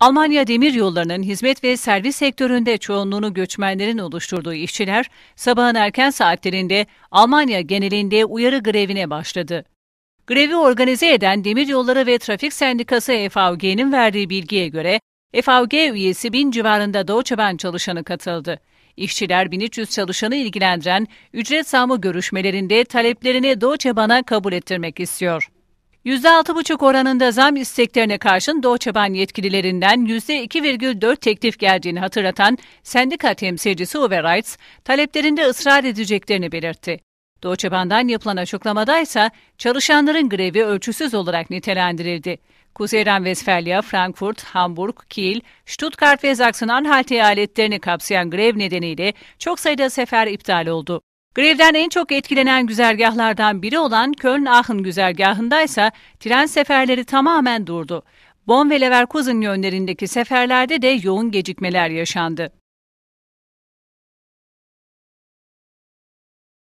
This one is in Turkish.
Almanya Demiryolları'nın hizmet ve servis sektöründe çoğunluğunu göçmenlerin oluşturduğu işçiler, sabahın erken saatlerinde Almanya genelinde uyarı grevine başladı. Grevi organize eden Demiryolları ve Trafik Sendikası EVG'nin verdiği bilgiye göre, EVG üyesi 1000 civarında Deutsche Bahn çalışanı katıldı. İşçiler 1300 çalışanı ilgilendiren ücret zammı görüşmelerinde taleplerini Deutsche Bahn'a kabul ettirmek istiyor. %6,5 oranında zam isteklerine karşın Deutsche Bahn yetkililerinden %2,4 teklif geldiğini hatırlatan sendika temsilcisi Uwe Reitz, taleplerinde ısrar edeceklerini belirtti. Deutsche Bahn'dan yapılan açıklamada ise çalışanların grevi ölçüsüz olarak nitelendirildi. Kuzey Renvestfalya, Frankfurt, Hamburg, Kiel, Stuttgart ve Sachsen-Anhalt eyaletlerini kapsayan grev nedeniyle çok sayıda sefer iptal oldu. Grevden en çok etkilenen güzergahlardan biri olan Köln-Aachen güzergahında ise tren seferleri tamamen durdu. Bonn ve Leverkusen yönlerindeki seferlerde de yoğun gecikmeler yaşandı.